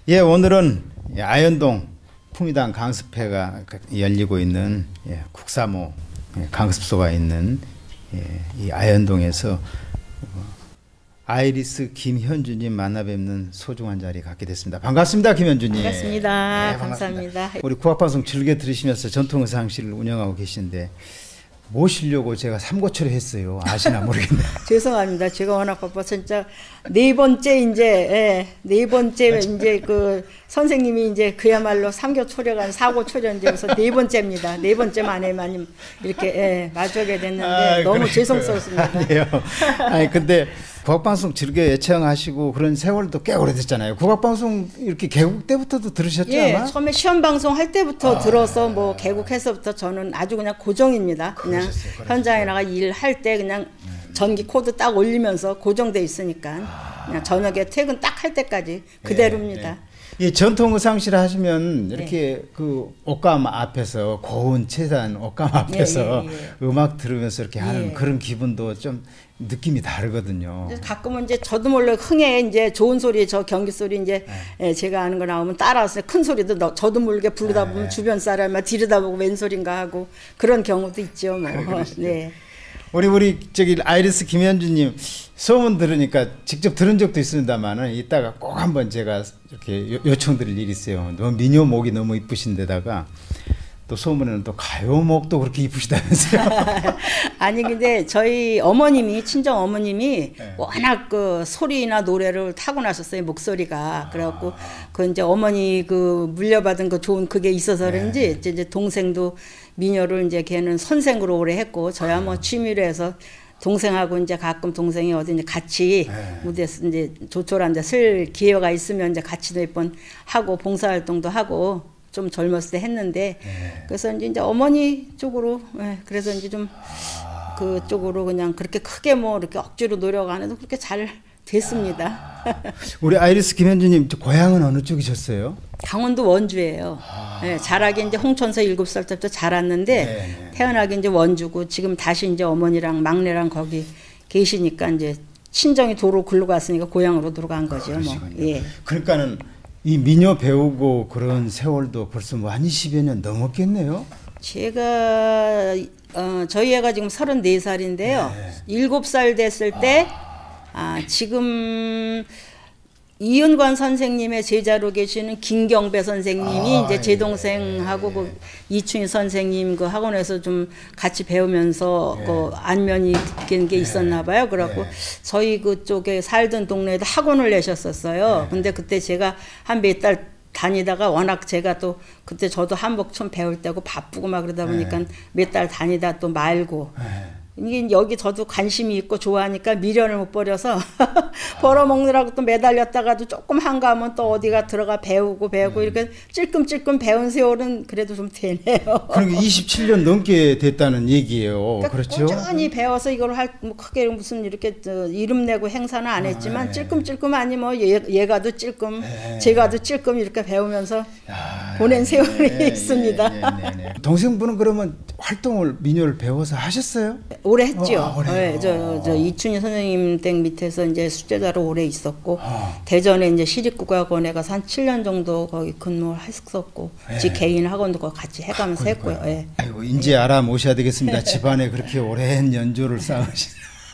예, 오늘은 아현동 풍미당 강습회가 열리고 있는 국사모 강습소가 있는 이 아현동에서 아이리스 김현주님 만나 뵙는 소중한 자리 갖게 됐습니다. 반갑습니다, 김현주님. 반갑습니다. 네, 감사합니다. 우리 국악방송 즐겨 들으시면서 전통의상실을 운영하고 계신데 모시려고 제가 삼고초려 했어요. 아시나 모르겠네요. 죄송합니다. 제가 워낙 바빠서 진짜 네 번째 이제 그 선생님이 이제 그야말로 삼교초려가 사고초려 이제 그래서 네 번째입니다. 네 번째 만에만 이렇게 마주하게 됐는데 너무 죄송스럽습니다. 아니에요. 아니 근데 국악방송 즐겨 애청하시고 그런 세월도 꽤 오래됐잖아요. 국악방송 이렇게 개국 때부터도 들으셨죠? 예, 아마? 처음에 시험방송 할 때부터 들어서 뭐 개국해서부터 저는 아주 그냥 고정입니다. 그냥 현장에 나가 일할 때 그냥 전기 코드 딱 올리면서 고정돼 있으니까 그냥 저녁에 퇴근 딱 할 때까지 그대로입니다. 이 전통 의상실 하시면 이렇게 그 옷감 앞에서 고운 채산 옷감 앞에서 음악 들으면서 이렇게 하는 그런 기분도 좀 느낌이 다르거든요. 가끔은 이제 저도 몰래 흥에 이제 좋은 소리 저 경기 소리 이제 제가 아는 거 나오면 따라서 큰 소리도 저도 모르게 부르다 보면 주변 사람이 들여다보고 웬 소린가 하고 그런 경우도 있죠. 뭐. 네. 우리 저기 아이리스 김현주님 소문 들으니까 직접 들은 적도 있습니다만은 이따가 꼭 한번 제가 이렇게 요청드릴 일이 있어요. 너무 민요목이 너무 이쁘신데다가 또 소문에는 또 가요목도 그렇게 이쁘시다면서요. 아니 근데 저희 어머님이 친정 어머님이 워낙 그 소리나 노래를 타고나셨어요. 목소리가. 그래갖고 그 이제 어머니 그 물려받은 그 좋은 그게 있어서 그런지 이제 동생도 민요를 이제 걔는 선생으로 오래 했고 저야 뭐 취미로 해서 동생하고 이제 가끔 동생이 어디 이제 같이 무대 이제 조촐한 데 쓸 기회가 있으면 이제 같이 몇 번 하고 봉사활동도 하고 좀 젊었을 때 했는데 그래서 이제 어머니 쪽으로 그래서 이제 좀 그쪽으로 그냥 그렇게 크게 뭐 이렇게 억지로 노력 안 해도 그렇게 잘 됐습니다. 우리 아이리스 김현주님 고향은 어느 쪽이셨어요? 강원도 원주예요. 자라기 이제 홍천서 7살 때부터 자랐는데 태어나기 이제 원주고 지금 다시 이제 어머니랑 막내랑 거기 계시니까 이제 친정이 도로 글로 갔으니까 고향으로 들어간 거죠. 뭐. 예. 그러니까는 이 민요 배우고 그런 세월도 벌써 뭐 한 20여 년 넘었겠네요. 제가 저희 애가 지금 34살인데요. 7살 됐을 때 지금 이은관 선생님의 제자로 계시는 김경배 선생님이 이제 제 동생하고 그 이춘희 선생님 그 학원에서 좀 같이 배우면서 그 안면이 된 게 있었나 봐요. 그래갖고 저희 그쪽에 살던 동네에도 학원을 내셨었어요. 근데 그때 제가 한 몇 달 다니다가 워낙 제가 또 그때 저도 한복 좀 배울 때고 바쁘고 막 그러다 보니까 몇 달 다니다 또 말고 이게 여기 저도 관심이 있고 좋아하니까 미련을 못 버려서 벌어먹느라고 또 매달렸다가도 조금 한가하면 또 어디가 들어가 배우고 이렇게 찔끔찔끔 배운 세월은 그래도 좀 되네요. 그러니까 27년 넘게 됐다는 얘기예요. 그러니까 그렇죠? 꾸준히 배워서 이걸 뭐 크게 무슨 이렇게 이름 내고 행사는 안 했지만 찔끔찔끔 아니 뭐 얘가도 찔끔 제가도 찔끔 이렇게 배우면서 보낸 세월이 있습니다. 동생분은 그러면 활동을 민요를 배워서 하셨어요? 오래 했죠. 저 이춘희 선생님 댁 밑에서 이제 숙제자로 오래 있었고 대전에 이제 시립국악원에 가서 한 7년 정도 거기 근무를 했었고 지 개인 학원도 거기 같이 해가면서 했고요. 아이고 이제 알아 모셔야 되겠습니다. 집안에 그렇게 오랜 연조를 쌓으신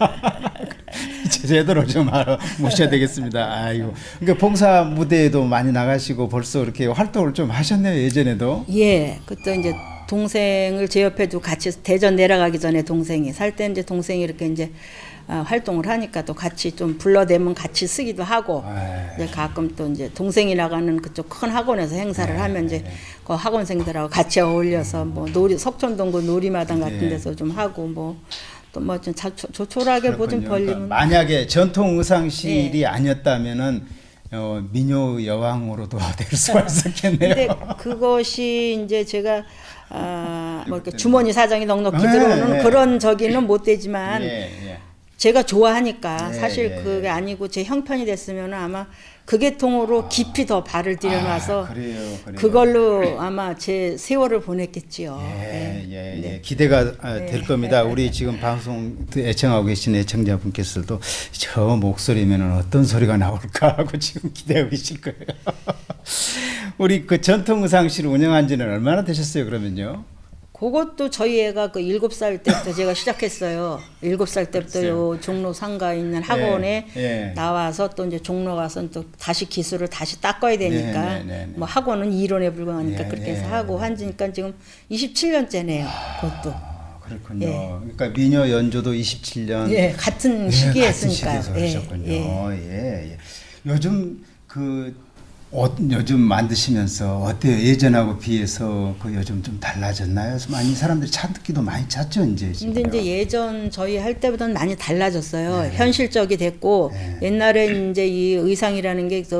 제대로 좀 알아 모셔야 되겠습니다. 아이고 그러니까 봉사 무대에도 많이 나가시고 벌써 이렇게 활동을 좀 하셨네요. 예전에도. 예, 그때 이제 동생을 제 옆에도 같이 대전 내려가기 전에 동생이 살 때 이제 동생이 이렇게 이제 활동을 하니까 또 같이 좀 불러대면 같이 쓰기도 하고 이제 가끔 또 이제 동생이 나가는 그쪽 큰 학원에서 행사를 하면 이제 그 학원생들하고 같이 어울려서 뭐 석촌동구 놀이마당 같은 데서 좀 하고 뭐 또 뭐 좀 조촐하게 뭐 좀 벌리면 만약에 전통 의상실이 아니었다면은 민요 여왕으로도 될 수가 있었겠네요. 근데 그것이 이제 제가 뭐 이렇게 주머니 사정이 넉넉히 들어오는 그런 저기는 못 되지만 제가 좋아하니까 사실 그게 아니고 제 형편이 됐으면 아마 그 계통으로 깊이 더 발을 들여놔서 그래요. 그걸로 아마 제 세월을 보냈겠지요. 기대가 될 겁니다. 우리 지금 방송 애청하고 계신 애청자분께서도 저 목소리면 어떤 소리가 나올까 하고 지금 기대하고 계실 거예요. 우리 그 전통 의상실을 운영한 지는 얼마나 되셨어요, 그러면요? 그것도 저희 애가 그 7살 때부터 제가 시작했어요. 7살 때부터 요 종로 상가에 있는 학원에 나와서 또 이제 종로 가서 또 다시 기술을 다시 닦아야 되니까 뭐 학원은 이론에 불과하니까 그렇게 해서 하고 한지니까 지금 27년째네요. 그것도. 그렇군요. 그러니까 미녀 연조도 27년. 같은 시기에 같은 했으니까요. 시기에서 하셨군요. 요즘 그 옷 요즘 만드시면서 어때요? 예전하고 비해서 그 요즘 좀 달라졌나요? 많이 사람들이 찾기도 많이 찾죠, 이제. 근데 이제 예전 저희 할 때보다는 많이 달라졌어요. 현실적이 됐고 옛날에 이제 이 의상이라는 게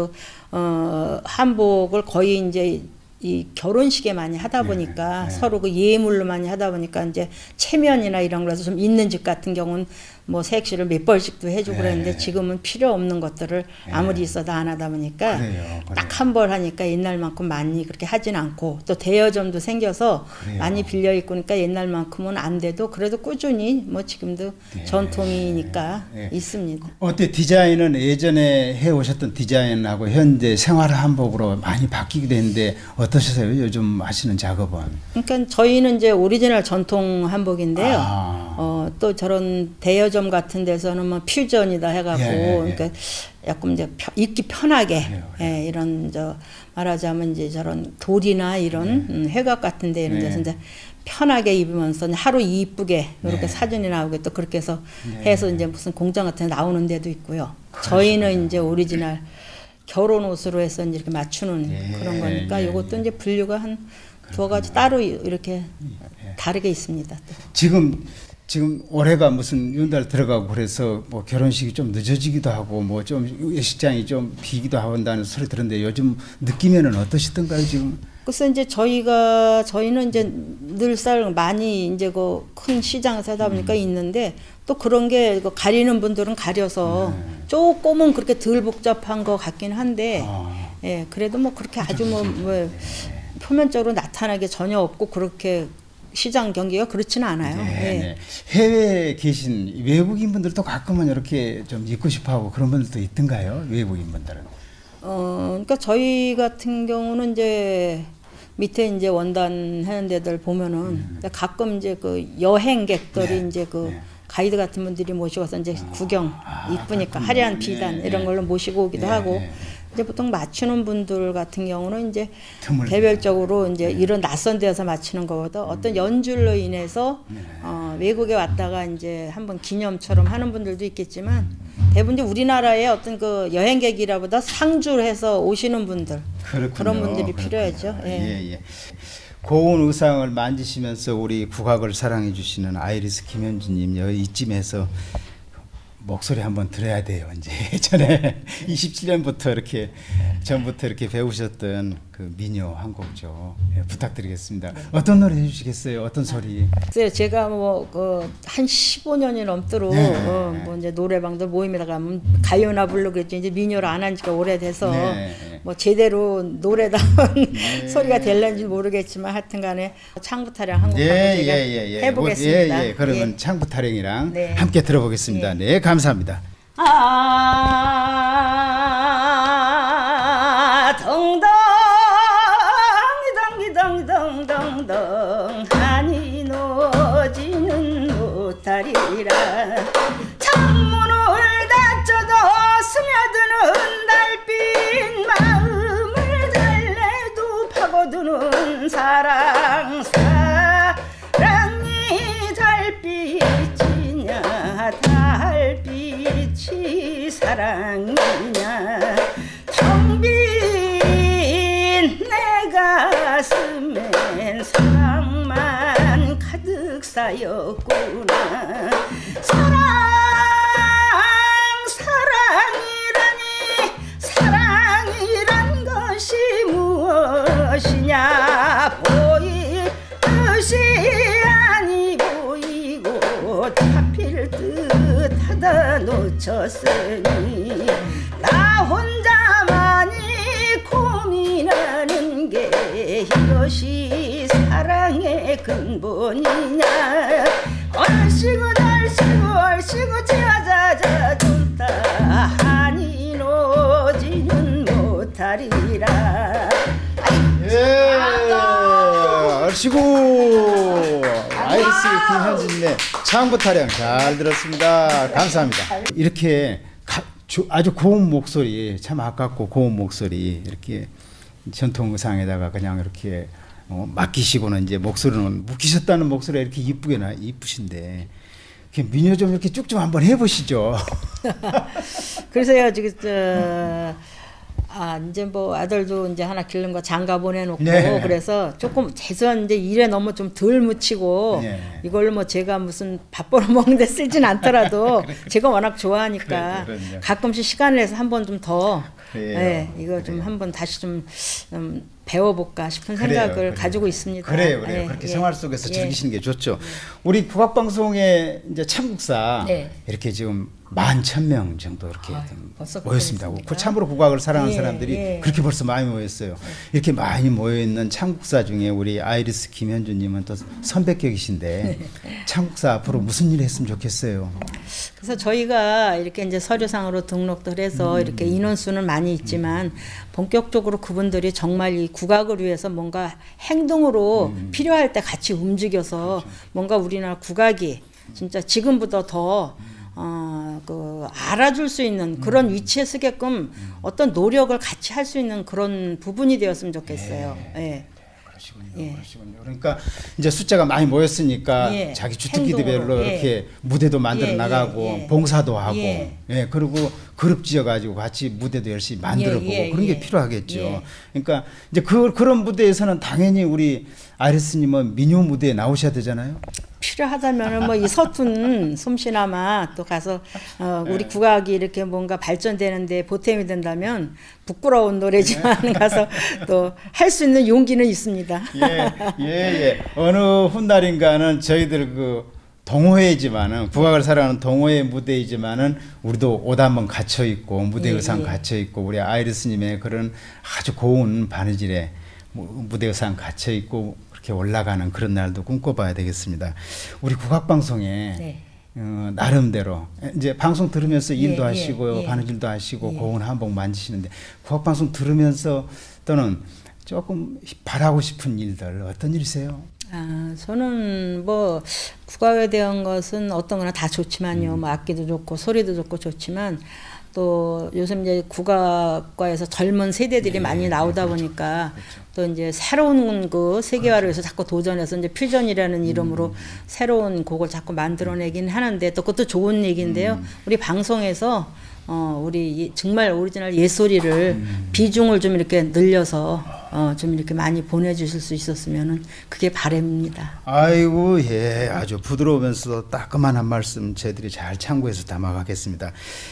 한복을 거의 이제 이 결혼식에 많이 하다 보니까 서로 그 예물로 많이 하다 보니까 이제 체면이나 이런 거라서 좀 있는 집 같은 경우는 뭐 색시를 몇 벌씩도 해주고 그랬는데 지금은 필요 없는 것들을 아무리 있어도 안 하다 보니까 딱 한 벌 하니까 옛날만큼 많이 그렇게 하진 않고 또 대여점도 생겨서 많이 빌려 입고 그러니까 옛날만큼은 안 돼도 그래도 꾸준히 뭐 지금도 전통이니까 있습니다. 어때 디자인은 예전에 해오셨던 디자인하고 현재 생활 한복으로 많이 바뀌기도 했는데 어떠셨어요? 요즘 하시는 작업은? 그러니까 저희는 이제 오리지널 전통 한복인데요. 또 저런 대여점 같은 데서는 뭐 퓨전이다 해갖고 그러니까 약간 이제 입기 편하게 이런 말하자면 이제 저런 돌이나 이런 회각 같은데 이런 데서 이제 편하게 입으면서 하루 이쁘게 이렇게 사진이 나오게 또 그렇게 해서 이제 무슨 공장 같은 데 나오는 데도 있고요. 저희는 이제 오리지널 결혼 옷으로 해서 이제 이렇게 맞추는 그런 거니까 이것도 이제 분류가 한 두 가지 따로 이렇게 다르게 있습니다. 지금 올해가 무슨 윤달 들어가고 그래서 뭐 결혼식이 좀 늦어지기도 하고 뭐 좀 예식장이 좀 비기도 한다는 소리 들었는데 요즘 느끼면은 어떠시던가요 지금? 그래서 이제 저희는 이제 늘상 많이 이제 그 큰 시장에서 하다 보니까 있는데 또 그런 게 가리는 분들은 가려서 조금은 그렇게 덜 복잡한 것 같긴 한데 그래도 뭐 그렇게 아주 뭐 표면적으로 나타나게 전혀 없고 그렇게 시장 경기가 그렇지는 않아요. 해외에 계신 외국인 분들도 가끔은 이렇게 좀 입고 싶어하고 그런 분들도 있던가요? 외국인 분들은? 그러니까 저희 같은 경우는 이제 밑에 이제 원단 하는 데들 보면은 가끔 이제 그 여행객들이 이제 그 가이드 같은 분들이 모시고 와서 이제 구경 이쁘니까 화려한 비단 이런 걸로 모시고 오기도 하고. 이제 보통 맞추는 분들 같은 경우는 이제 개별적으로 이제 이런 낯선 데서 맞추는 것보다 어떤 연줄로 인해서 외국에 왔다가 이제 한번 기념처럼 하는 분들도 있겠지만 대부분 이제 우리나라의 어떤 그 여행객이라보다 상주해서 오시는 분들 그런 분들이 필요하죠. 고운 의상을 만지시면서 우리 국악을 사랑해 주시는 아이리스 김현주님 이쯤에서 목소리 한번 들어야 돼요. 이제 예전에 27년부터 이렇게 전부터 이렇게 배우셨던 그 민요 한 곡죠. 부탁드리겠습니다. 어떤 노래 해주시겠어요? 어떤 소리? 제가 뭐 한 15년이 넘도록 뭐 이제 노래방들 모임에다 가면 가요나 부르겠지 이제 민요를 안 한 지가 오래돼서 뭐 제대로 노래다운 소리가 될는지 모르겠지만 하여튼간에 창부타령 한 곡 제가 해보겠습니다. 그러면 창부타령이랑 함께 들어보겠습니다. 네, 감사합니다. 덩덩 한이 놓지는 못하리라 창문을 닫혀도 스며드는 달빛 마음을 달래도 파고드는 사랑이 달빛이냐 달빛이 사랑이냐 텅 빈 내 가슴엔 사랑만 가득 쌓였구나 사랑이란 것이 무엇이냐 보이듯이 아니 보이고 잡힐 듯하다 놓쳤으니 나 혼자만이 고민하는 게 이것이 사랑의 근본이냐 얼씨구 자자자 좋다 한이 놓지는 못하리라 얼씨구 아이리스 김현진의 창부 타령 잘 들었습니다. 감사합니다. 이렇게 아주 고운 목소리, 참 아깝고 고운 목소리, 이렇게 전통 의상에다가 그냥 이렇게 맡기시고는 이제 목소리는 묵히셨다는 목소리가 이렇게 이쁘신데 민요 좀 이렇게 쭉 좀 한번 해보시죠. 그래서요 지금 이제 뭐 아들도 이제 하나 기른 거 장가 보내놓고 네. 그래서 조금 최소한 이제 일에 너무 좀 덜 묻히고 네. 이걸로 뭐 제가 무슨 밥 벌어 먹는데 쓰진 않더라도 제가 워낙 좋아하니까 가끔씩 시간을 내서 한번 좀 더 네, 이거 좀 한번 다시 좀 배워볼까 싶은 생각을 가지고 있습니다. 그래요. 그렇게 생활 속에서 즐기시는 게 좋죠. 우리 국악방송의 이제 참국사 이렇게 지금 11,000명 정도 이렇게 모였습니다. 참으로 국악을 사랑하는 사람들이 그렇게 벌써 많이 모였어요. 이렇게 많이 모여있는 참국사 중에 우리 아이리스 김현주님은 또 선배격이신데 참국사 앞으로 무슨 일을 했으면 좋겠어요? 그래서 저희가 이렇게 이제 서류상으로 등록도 해서 이렇게 인원수는 많이 있지만 본격적으로 그분들이 정말 이 국악을 위해서 뭔가 행동으로 필요할 때 같이 움직여서 뭔가 우리나라 국악이 진짜 지금보다 더 알아줄 수 있는 그런 위치에 서게끔 어떤 노력을 같이 할 수 있는 그런 부분이 되었으면 좋겠어요. 그러시군요. 그러니까 이제 숫자가 많이 모였으니까 자기 주특기들별로 이렇게 무대도 만들어 나가고 봉사도 하고 그리고 그룹 지어 가지고 같이 무대도 열심히 만들어 보고 그런 게 필요하겠죠. 그러니까 이제 그런 무대에서는 당연히 우리 아이리스님은 민요 무대에 나오셔야 되잖아요. 필요하다면은 뭐 이 서툰 솜씨나마 또 가서 우리 국악이 이렇게 뭔가 발전되는데 보탬이 된다면 부끄러운 노래지만 가서 또 할 수 있는 용기는 있습니다. 어느 훗날인가는 저희들 그 동호회지만은 국악을 사랑하는 동호회 무대이지만은 우리도 옷 한번 갖춰 입고 무대 의상 갖춰 입고 우리 아이리스님의 그런 아주 고운 바느질에 무대 의상 갖춰 입고 그렇게 올라가는 그런 날도 꿈꿔봐야 되겠습니다. 우리 국악방송에 나름대로 이제 방송 들으면서 일도 하시고요, 바느질도 하시고 고운 한복 만지시는데 국악방송 들으면서 또는 조금 바라고 싶은 일들 어떤 일이세요? 저는 뭐 국악에 대한 것은 어떤 거나 다 좋지만요. 뭐 악기도 좋고 소리도 좋고 좋지만 또 요즘 이제 국악과에서 젊은 세대들이 많이 나오다 보니까 또 이제 새로운 그 세계화를 위해서 자꾸 도전해서 이제 퓨전이라는 이름으로 새로운 곡을 자꾸 만들어내긴 하는데 또 그것도 좋은 얘기인데요. 우리 방송에서 우리 정말 오리지널 예소리를 비중을 좀 이렇게 늘려서 좀 이렇게 많이 보내주실 수 있었으면은 그게 바람입니다. 아이고 아주 부드러우면서도 따끔한 한 말씀 저희들이 잘 참고해서 담아가겠습니다.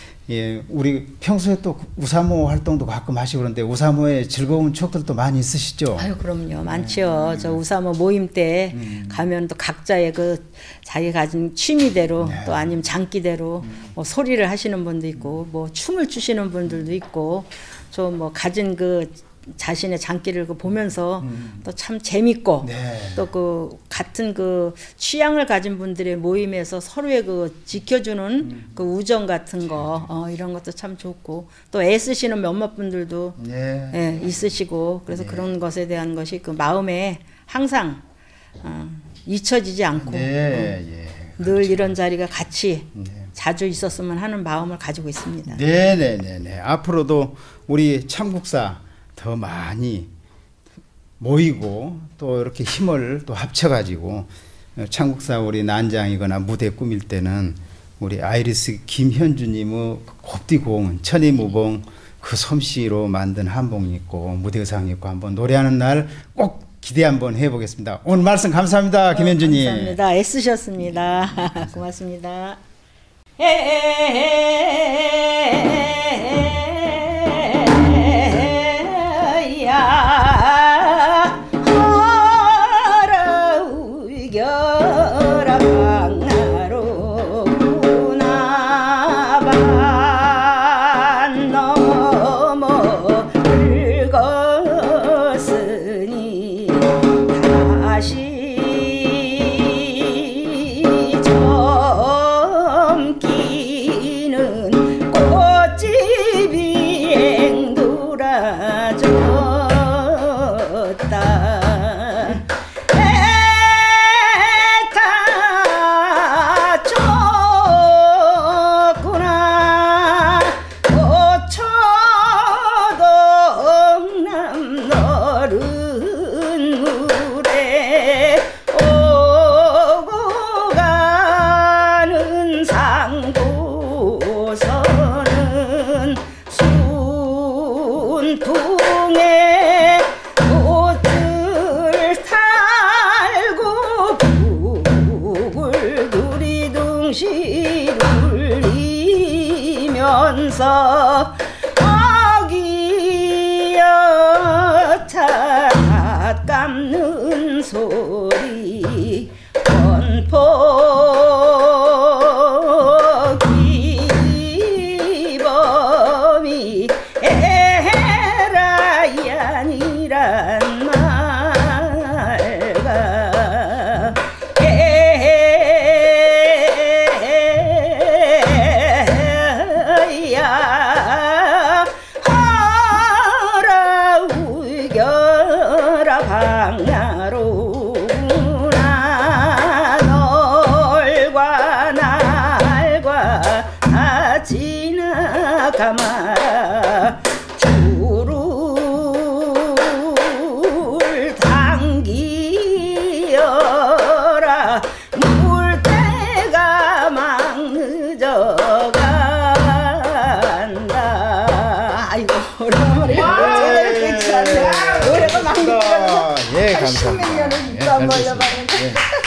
우리 평소에 또 우사모 활동도 가끔 하시고 그런데 우사모에 즐거운 추억들도 많이 있으시죠? 아유 그럼요, 많지요. 저 우사모 모임 때 가면 또 각자의 그 자기 가진 취미대로 또 아니면 장기대로 뭐 소리를 하시는 분도 있고 뭐 춤을 추시는 분들도 있고 좀 뭐 가진 그 자신의 장기를 보면서 또 참 재밌고 또 그 같은 그 취향을 가진 분들의 모임에서 서로의 그 지켜주는 그 우정 같은 거 이런 것도 참 좋고 또 애쓰시는 몇몇 분들도 있으시고 그래서 그런 것에 대한 것이 그 마음에 항상 잊혀지지 않고 늘 이런 자리가 같이 자주 있었으면 하는 마음을 가지고 있습니다. 앞으로도 우리 참국사 더 많이 모이고 또 이렇게 힘을 또 합쳐가지고 참국사 우리 난장이거나 무대 꾸밀 때는 우리 아이리스 김현주님의 곱디 고운 천이무봉 그 솜씨로 만든 한복 입고 무대 의상 입고 한번 노래하는 날 꼭 기대 한번 해보겠습니다. 오늘 말씀 감사합니다. 김현주님. 감사합니다. 애쓰셨습니다. 고맙습니다. 소리 건포 기범이 에라이 아니란 말가 에야 하라 우겨라 방야로구나 널과 날과 다 지나가 마라 줄을 당기어라 물때가 막 늦어간다. 아이고 오랜만에 노래가 막 늦어간다. 예, 감사합니다. 십몇 년을 입도 안 벌려봤는데